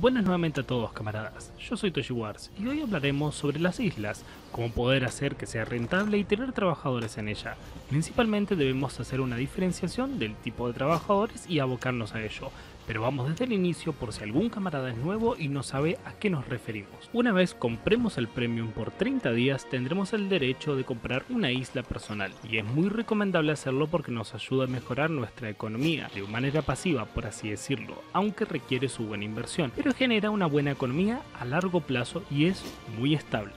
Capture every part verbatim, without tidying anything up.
Buenas nuevamente a todos, camaradas, yo soy ToshiWars y hoy hablaremos sobre las islas, cómo poder hacer que sea rentable y tener trabajadores en ella. Principalmente debemos hacer una diferenciación del tipo de trabajadores y abocarnos a ello, pero vamos desde el inicio por si algún camarada es nuevo y no sabe a qué nos referimos. Una vez compremos el Premium por treinta días tendremos el derecho de comprar una isla personal y es muy recomendable hacerlo porque nos ayuda a mejorar nuestra economía de manera pasiva, por así decirlo, aunque requiere su buena inversión, pero genera una buena economía a largo plazo y es muy estable.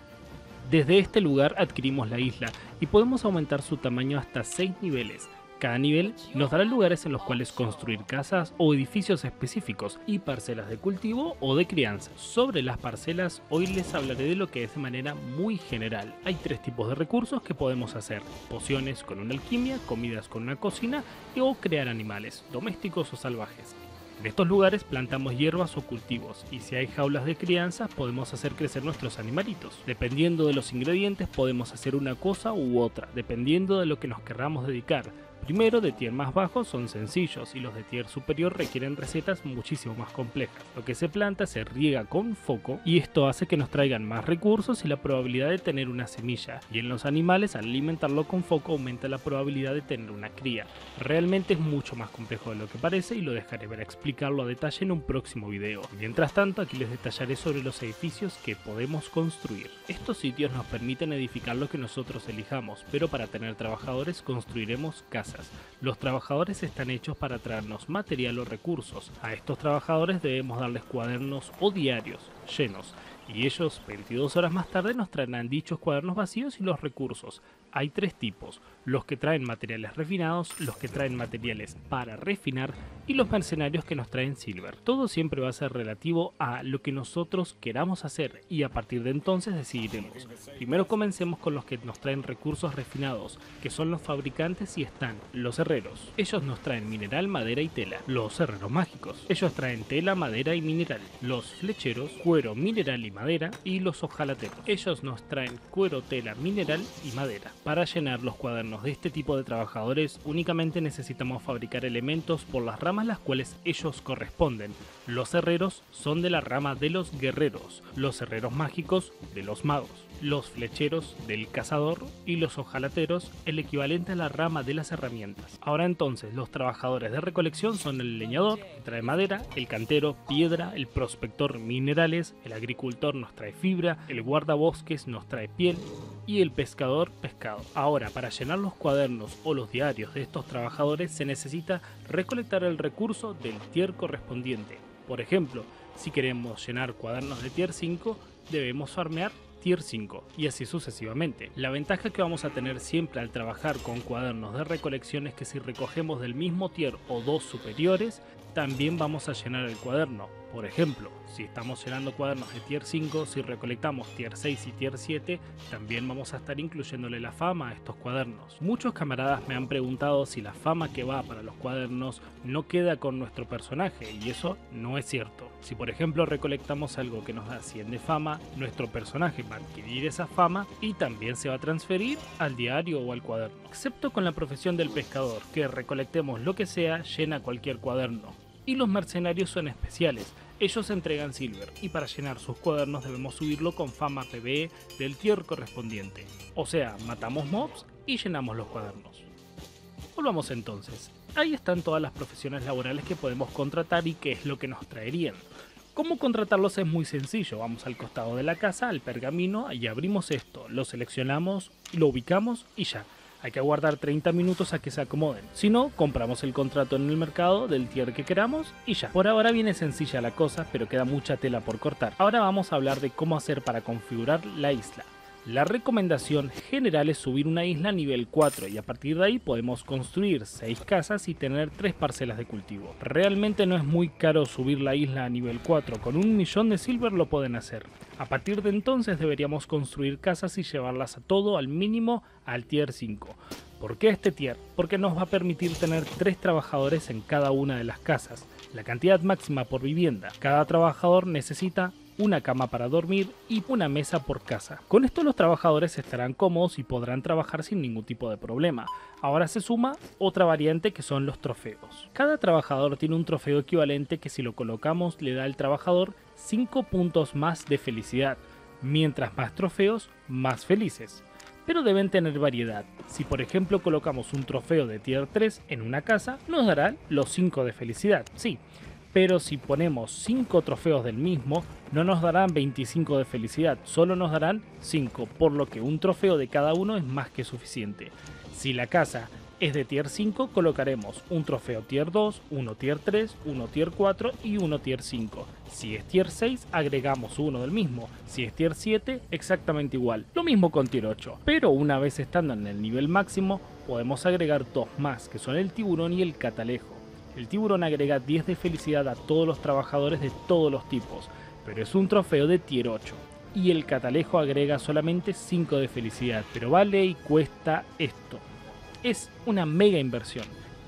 Desde este lugar adquirimos la isla y podemos aumentar su tamaño hasta seis niveles. Cada nivel nos dará lugares en los cuales construir casas o edificios específicos y parcelas de cultivo o de crianza. Sobre las parcelas hoy les hablaré de lo que es de manera muy general. Hay tres tipos de recursos que podemos hacer: pociones con una alquimia, comidas con una cocina o crear animales, domésticos o salvajes. En estos lugares plantamos hierbas o cultivos, y si hay jaulas de crianza podemos hacer crecer nuestros animalitos. Dependiendo de los ingredientes podemos hacer una cosa u otra, dependiendo de lo que nos querramos dedicar. Primero, de tier más bajo son sencillos y los de tier superior requieren recetas muchísimo más complejas. Lo que se planta se riega con foco y esto hace que nos traigan más recursos y la probabilidad de tener una semilla, y en los animales al alimentarlo con foco aumenta la probabilidad de tener una cría. Realmente es mucho más complejo de lo que parece y lo dejaré para explicarlo a detalle en un próximo video. Mientras tanto, aquí les detallaré sobre los edificios que podemos construir. Estos sitios nos permiten edificar lo que nosotros elijamos, pero para tener trabajadores construiremos casas. Los trabajadores están hechos para traernos material o recursos. A estos trabajadores debemos darles cuadernos o diarios llenos, y ellos veintidós horas más tarde nos traerán dichos cuadernos vacíos y los recursos. Hay tres tipos: los que traen materiales refinados, los que traen materiales para refinar y los mercenarios que nos traen silver. Todo siempre va a ser relativo a lo que nosotros queramos hacer y a partir de entonces decidiremos. Primero comencemos con los que nos traen recursos refinados, que son los fabricantes, y están los herreros. Ellos nos traen mineral, madera y tela. Los herreros mágicos. Ellos traen tela, madera y mineral. Los flecheros, cuero, mineral y madera. Y los hojalateros. Ellos nos traen cuero, tela, mineral y madera. Para llenar los cuadernos de este tipo de trabajadores únicamente necesitamos fabricar elementos por las ramas las cuales ellos corresponden. Los herreros son de la rama de los guerreros, los herreros mágicos de los magos, los flecheros del cazador y los hojalateros el equivalente a la rama de las herramientas. Ahora entonces, los trabajadores de recolección son el leñador, que trae madera, el cantero, piedra, el prospector, minerales, el agricultor nos trae fibra, el guardabosques nos trae piel y el pescador, pescado. Ahora, para llenar los cuadernos o los diarios de estos trabajadores se necesita recolectar el recurso del tier correspondiente. Por ejemplo, si queremos llenar cuadernos de tier cinco, debemos farmear tier cinco y así sucesivamente. La ventaja que vamos a tener siempre al trabajar con cuadernos de recolección es que si recogemos del mismo tier o dos superiores, también vamos a llenar el cuaderno. Por ejemplo, si estamos llenando cuadernos de tier cinco, si recolectamos tier seis y tier siete, también vamos a estar incluyéndole la fama a estos cuadernos. Muchos camaradas me han preguntado si la fama que va para los cuadernos no queda con nuestro personaje, y eso no es cierto. Si por ejemplo recolectamos algo que nos da cien de fama, nuestro personaje va a adquirir esa fama y también se va a transferir al diario o al cuaderno. Excepto con la profesión del pescador, que recolectemos lo que sea, llena cualquier cuaderno. Y los mercenarios son especiales, ellos entregan silver y para llenar sus cuadernos debemos subirlo con fama P V E del tier correspondiente. O sea, matamos mobs y llenamos los cuadernos. Volvamos entonces, ahí están todas las profesiones laborales que podemos contratar y qué es lo que nos traerían. ¿Cómo contratarlos? Es muy sencillo, vamos al costado de la casa, al pergamino, y abrimos esto, lo seleccionamos, lo ubicamos y ya. Hay que aguardar treinta minutos a que se acomoden. Si no, compramos el contrato en el mercado del tier que queramos y ya. Por ahora viene sencilla la cosa, pero queda mucha tela por cortar. Ahora vamos a hablar de cómo hacer para configurar la isla. La recomendación general es subir una isla a nivel cuatro y a partir de ahí podemos construir seis casas y tener tres parcelas de cultivo. Realmente no es muy caro subir la isla a nivel cuatro, con un millón de silver lo pueden hacer. A partir de entonces deberíamos construir casas y llevarlas a todo al mínimo al tier cinco. ¿Por qué este tier? Porque nos va a permitir tener tres trabajadores en cada una de las casas, la cantidad máxima por vivienda. Cada trabajador necesita una cama para dormir y una mesa por casa. Con esto los trabajadores estarán cómodos y podrán trabajar sin ningún tipo de problema. Ahora se suma otra variante que son los trofeos. Cada trabajador tiene un trofeo equivalente que si lo colocamos le da al trabajador cinco puntos más de felicidad. Mientras más trofeos, más felices. Pero deben tener variedad. Si por ejemplo colocamos un trofeo de tier tres en una casa, nos dará los cinco de felicidad, sí. Pero si ponemos cinco trofeos del mismo, no nos darán veinticinco de felicidad, solo nos darán cinco, por lo que un trofeo de cada uno es más que suficiente. Si la casa es de tier cinco, colocaremos un trofeo tier dos, uno tier tres, uno tier cuatro y uno tier cinco. Si es tier seis, agregamos uno del mismo. Si es tier siete, exactamente igual. Lo mismo con tier ocho. Pero una vez estando en el nivel máximo, podemos agregar dos más, que son el tiburón y el catalejo. El tiburón agrega diez de felicidad a todos los trabajadores de todos los tipos, pero es un trofeo de tier ocho. Y el catalejo agrega solamente cinco de felicidad, pero vale y cuesta esto. Es una mega inversión.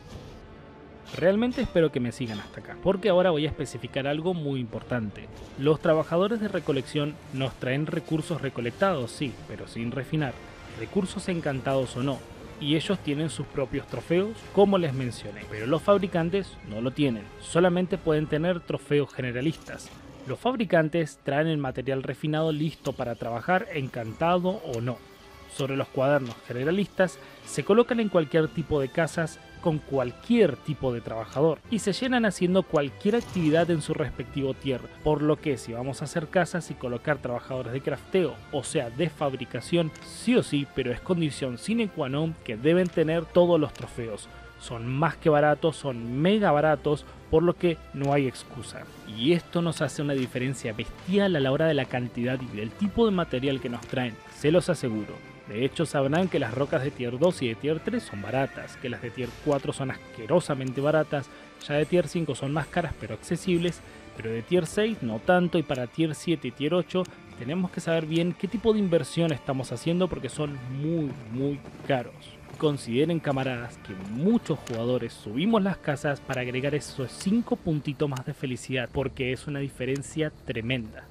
Realmente espero que me sigan hasta acá, porque ahora voy a especificar algo muy importante. Los trabajadores de recolección nos traen recursos recolectados, sí, pero sin refinar, recursos encantados o no, y ellos tienen sus propios trofeos, como les mencioné, pero los fabricantes no lo tienen, solamente pueden tener trofeos generalistas. Los fabricantes traen el material refinado listo para trabajar, encantado o no. Sobre los cuadernos generalistas se colocan en cualquier tipo de casas con cualquier tipo de trabajador y se llenan haciendo cualquier actividad en su respectivo tier, por lo que si vamos a hacer casas y colocar trabajadores de crafteo, o sea de fabricación, sí o sí, pero es condición sine qua non que deben tener todos los trofeos. Son más que baratos, son mega baratos, por lo que no hay excusa. Y esto nos hace una diferencia bestial a la hora de la cantidad y del tipo de material que nos traen, se los aseguro. De hecho sabrán que las rocas de tier dos y de tier tres son baratas, que las de tier cuatro son asquerosamente baratas, ya de tier cinco son más caras pero accesibles, pero de tier seis no tanto, y para tier siete y tier ocho tenemos que saber bien qué tipo de inversión estamos haciendo porque son muy muy caros. Consideren, camaradas, que muchos jugadores subimos las casas para agregar esos cinco puntitos más de felicidad porque es una diferencia tremenda.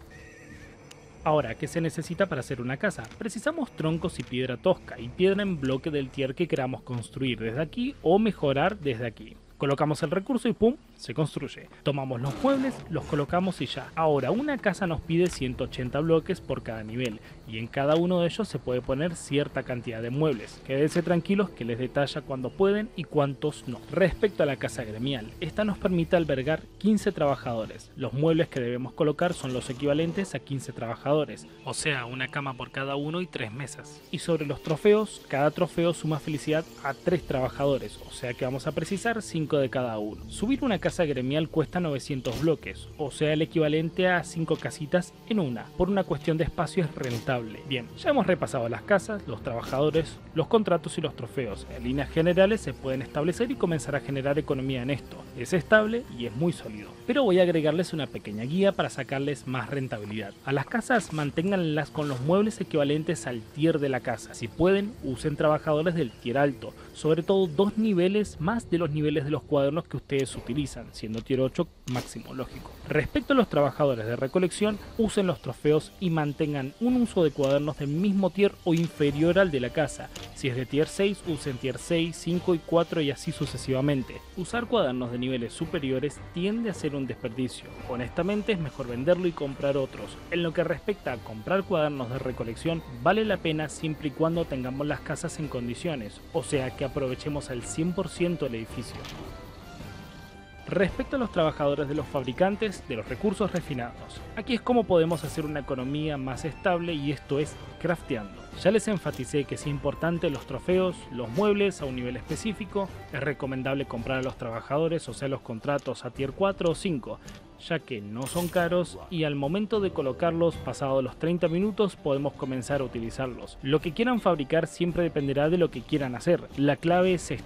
Ahora, ¿qué se necesita para hacer una casa? Precisamos troncos y piedra tosca y piedra en bloque del tier que queramos construir desde aquí o mejorar desde aquí. Colocamos el recurso y ¡pum! Se construye. Tomamos los muebles, los colocamos y ya. Ahora, una casa nos pide ciento ochenta bloques por cada nivel y en cada uno de ellos se puede poner cierta cantidad de muebles. Quédense tranquilos que les detalla cuándo pueden y cuántos no. Respecto a la casa gremial, esta nos permite albergar quince trabajadores. Los muebles que debemos colocar son los equivalentes a quince trabajadores, o sea, una cama por cada uno y tres mesas. Y sobre los trofeos, cada trofeo suma felicidad a tres trabajadores, o sea que vamos a precisar cinco de cada uno. Subir una casa gremial cuesta novecientos bloques, o sea el equivalente a cinco casitas en una. Por una cuestión de espacio es rentable. Bien, ya hemos repasado las casas, los trabajadores, los contratos y los trofeos. En líneas generales se pueden establecer y comenzar a generar economía en esto. Es estable y es muy sólido. Pero voy a agregarles una pequeña guía para sacarles más rentabilidad. A las casas manténganlas con los muebles equivalentes al tier de la casa. Si pueden, usen trabajadores del tier alto, sobre todo dos niveles más de los niveles de los cuadernos que ustedes utilizan, siendo tier ocho máximo, lógico. Respecto a los trabajadores de recolección, usen los trofeos y mantengan un uso de cuadernos del mismo tier o inferior al de la casa. Si es de tier seis, usen tier seis, cinco y cuatro y así sucesivamente. Usar cuadernos de niveles superiores tiende a ser un desperdicio. Honestamente es mejor venderlo y comprar otros. En lo que respecta a comprar cuadernos de recolección, vale la pena siempre y cuando tengamos las casas en condiciones, o sea que aprovechemos al cien por ciento el edificio. Respecto a los trabajadores de los fabricantes de los recursos refinados, aquí es como podemos hacer una economía más estable y esto es crafteando. Ya les enfaticé que es importante los trofeos, los muebles a un nivel específico, es recomendable comprar a los trabajadores, o sea los contratos a tier cuatro o cinco, ya que no son caros y al momento de colocarlos pasados los treinta minutos podemos comenzar a utilizarlos. Lo que quieran fabricar siempre dependerá de lo que quieran hacer, la clave es esta.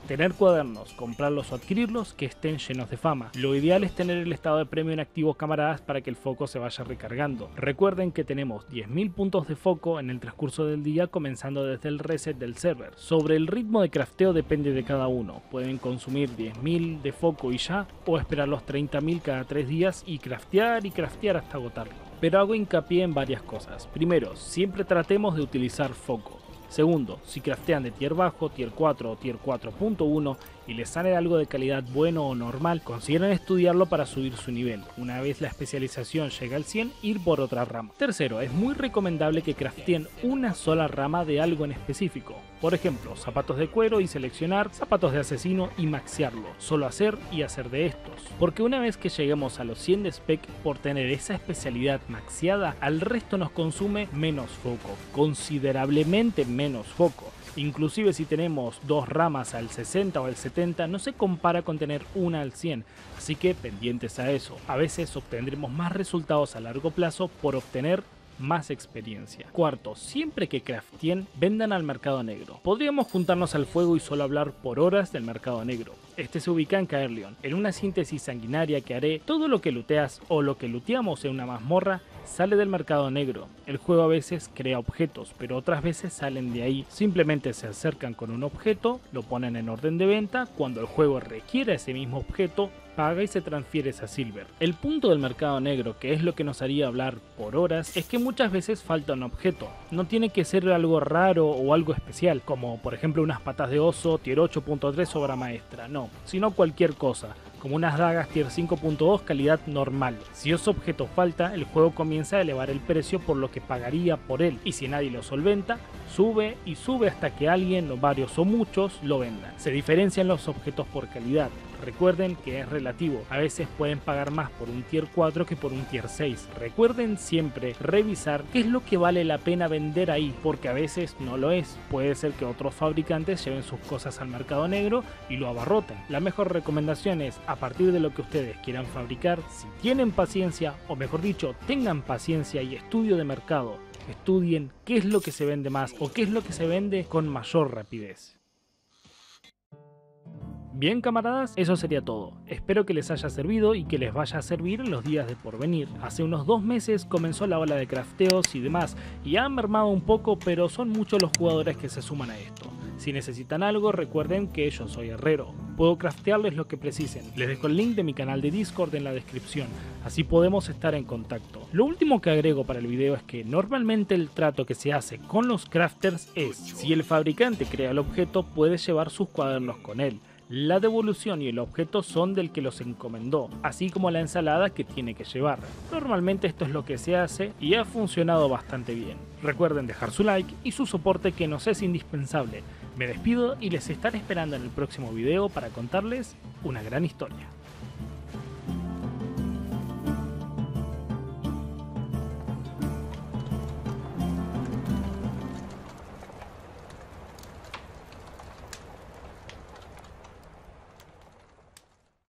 tener cuadernos, comprarlos o adquirirlos que estén llenos de fama. Lo ideal es tener el estado de premio en activo, camaradas, para que el foco se vaya recargando. Recuerden que tenemos diez mil puntos de foco en el transcurso del día, comenzando desde el reset del server. Sobre el ritmo de crafteo depende de cada uno. Pueden consumir diez mil de foco y ya, o esperar los treinta mil cada tres días y craftear y craftear hasta agotarlo. Pero hago hincapié en varias cosas. Primero, siempre tratemos de utilizar foco. Segundo, si craftean de tier bajo, tier cuatro o tier cuatro punto uno y les sale algo de calidad bueno o normal, consideren estudiarlo para subir su nivel. Una vez la especialización llega al cien, ir por otra rama. Tercero, es muy recomendable que crafteen una sola rama de algo en específico. Por ejemplo, zapatos de cuero y seleccionar zapatos de asesino y maxearlo. Solo hacer y hacer de estos. Porque una vez que lleguemos a los cien de spec, por tener esa especialidad maxeada, al resto nos consume menos foco. Considerablemente menos foco. Inclusive si tenemos dos ramas al sesenta o al setenta, no se compara con tener una al cien, así que pendientes a eso. A veces obtendremos más resultados a largo plazo por obtener más experiencia. Cuarto, siempre que crafteen, vendan al mercado negro. Podríamos juntarnos al fuego y solo hablar por horas del mercado negro. Este se ubica en Caerleon. En una síntesis sanguinaria que haré, todo lo que looteas o lo que looteamos en una mazmorra sale del mercado negro. El juego a veces crea objetos, pero otras veces salen de ahí. Simplemente se acercan con un objeto, lo ponen en orden de venta, cuando el juego requiera ese mismo objeto, paga y se transfiere a Silver. El punto del mercado negro, que es lo que nos haría hablar por horas, es que muchas veces falta un objeto. No tiene que ser algo raro o algo especial, como por ejemplo unas patas de oso tier ocho punto tres obra maestra, no, sino cualquier cosa, como unas dagas tier cinco punto dos calidad normal. Si ese objeto falta, el juego comienza a elevar el precio por lo que pagaría por él, y si nadie lo solventa, sube y sube hasta que alguien, o varios o muchos, lo vendan. Se diferencian los objetos por calidad. Recuerden que es relativo, a veces pueden pagar más por un tier cuatro que por un tier seis. Recuerden siempre revisar qué es lo que vale la pena vender ahí, porque a veces no lo es. Puede ser que otros fabricantes lleven sus cosas al mercado negro y lo abarroten. La mejor recomendación es, a partir de lo que ustedes quieran fabricar, si tienen paciencia, o mejor dicho, tengan paciencia y estudio de mercado, estudien qué es lo que se vende más o qué es lo que se vende con mayor rapidez. Bien, camaradas, eso sería todo. Espero que les haya servido y que les vaya a servir en los días de porvenir. Hace unos dos meses comenzó la ola de crafteos y demás, y ha mermado un poco, pero son muchos los jugadores que se suman a esto. Si necesitan algo, recuerden que yo soy herrero. Puedo craftearles lo que precisen. Les dejo el link de mi canal de Discord en la descripción, así podemos estar en contacto. Lo último que agrego para el video es que normalmente el trato que se hace con los crafters es, si el fabricante crea el objeto, puedes llevar sus cuadernos con él. La devolución y el objeto son del que los encomendó, así como la ensalada que tiene que llevar. Normalmente esto es lo que se hace y ha funcionado bastante bien. Recuerden dejar su like y su soporte, que nos es indispensable. Me despido y les estaré esperando en el próximo video para contarles una gran historia.